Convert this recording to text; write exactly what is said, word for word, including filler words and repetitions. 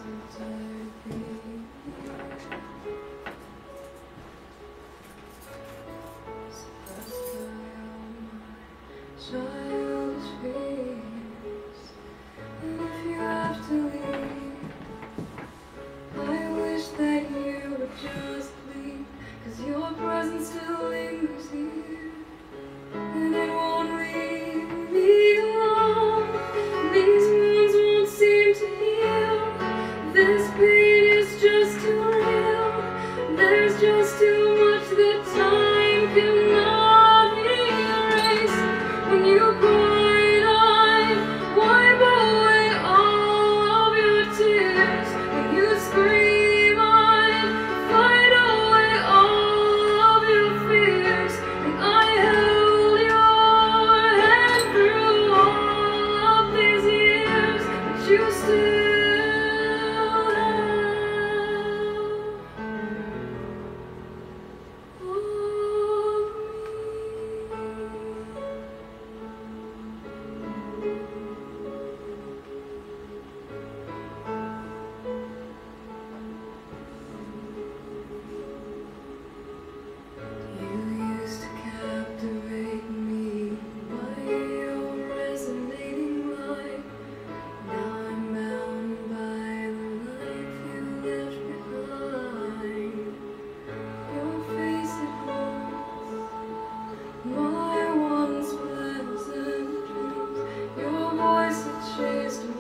Childish fears, and if you have to leave, I wish that you would just leave, 'cause your presence still lingers here, and it won't leave me alone. These wounds won't seem to heal, this pain is just too real, there's just too much that time cannot erase. When you cried, I wipe away all of your tears. When you scream, I fight away all of your fears. And I held your hand through all of these years, but you still have all of me. You used to captivate me by your resonating light. Now I'm bound by the life you left behind. Your face it haunts my once pleasant dreams. Your voice it chased away